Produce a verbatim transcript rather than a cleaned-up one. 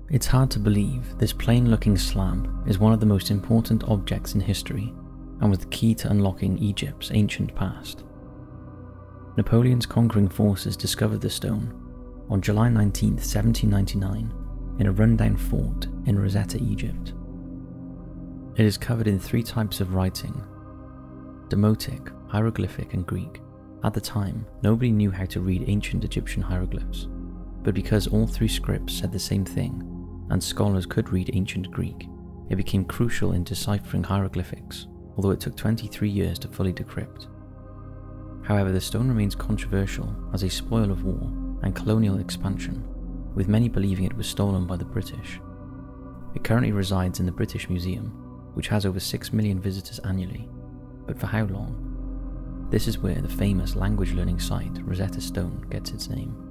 It's hard to believe this plain-looking slab is one of the most important objects in history and was the key to unlocking Egypt's ancient past. Napoleon's conquering forces discovered the stone on July nineteenth, seventeen ninety-nine, in a rundown fort in Rosetta, Egypt. It is covered in three types of writing: Demotic, hieroglyphic, and Greek. At the time, nobody knew how to read ancient Egyptian hieroglyphs, but because all three scripts said the same thing, and scholars could read ancient Greek, it became crucial in deciphering hieroglyphics, although it took twenty-three years to fully decrypt. However, the stone remains controversial as a spoil of war and colonial expansion, with many believing it was stolen by the British. It currently resides in the British Museum, which has over six million visitors annually, but for how long? This is where the famous language learning site Rosetta Stone gets its name.